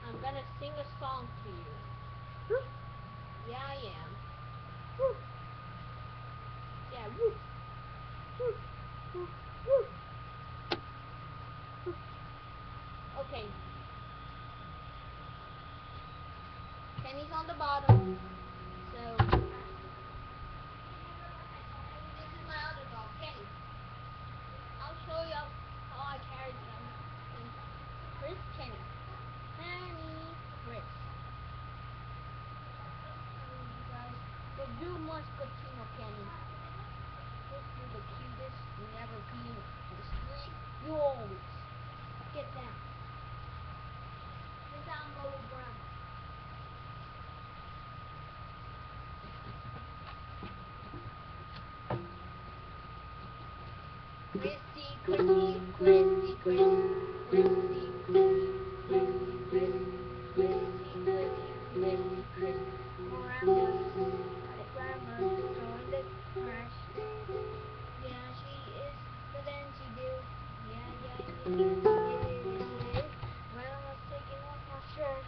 I'm gonna sing a song to you. Yeah, I am. Yeah, woo. Okay. Kenny's on the bottom. So this is my other dog, Kenny. I'll show you how I carried him. Chris, Kenny. Kenny, Chris. But you must continue, Kenny. You're the cutest. You never pee in the street. You always. Get down. Get down, little grandma. Chrissy, Chrissy, Chrissy, Chrissy, Chrissy, Chrissy, Chrissy, Chrissy, Chrissy, Chrissy, grandma's throwing the trash. Yeah, she is, but then she do. Yeah, yeah, yeah. Grandma's taking off my shirt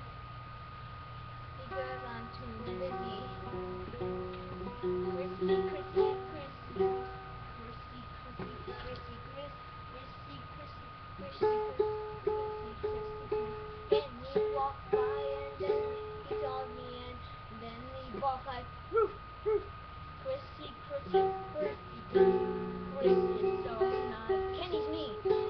because I'm too busy. Chrissy, Chrissy, Chrissy. Chrissy, Chrissy, Chrissy, Chrissy, Chrissy, Chrissy, Chrissy. Then he walked by and then he saw me and then he walked like roof, roof. Chrissy, Chrissy, Chrissy, Chrissy, Chrissy is so nice. Kenny's me.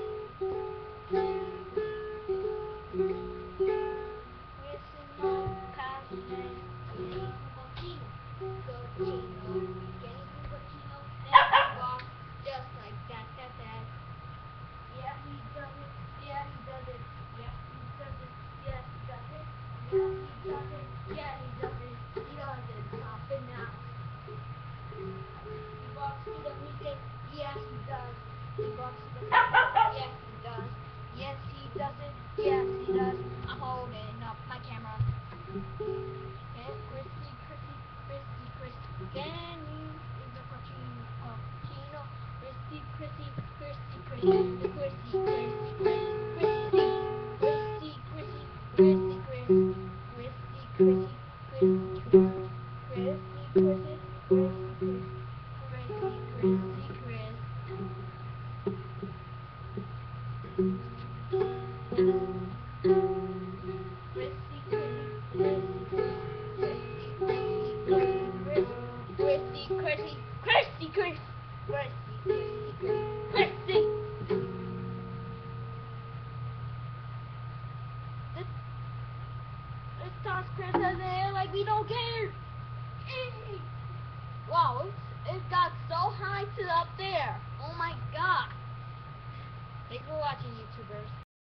Chris is my passion. Kenny Cucino, Cucino, Kenny Cucino, and he walks just like that, that, that. Yeah, he does it. Yeah, he does it. Yeah, he does it. Yeah, he does it. Yeah, he does it. Yeah, he does it. He does it. Stop it now. He walks to the music. Yes, he does. He walks to the music. Yes, he does. Yes, he does it. Yes, he does. I'm holding up my camera. Okay, Chrissy, Chrissy, Chrissy, Chrissy. Kenny is a Cucino. Chrissy, Chrissy, Chrissy, Chrissy, Chrissy, Chrissy, Chrissy, Chrissy, Chrissy, Chrissy, Chrissy, Chrissy, Chrissy, Chrissy, Chrissy, Chrissy, Chrissy, Chris. Chrissy, Chrissy, Chrissy, Chris. Chrissy. Let's toss Chris in the air like we don't care. Wow, it got so high to up there. Oh my god. Thanks for watching, YouTubers.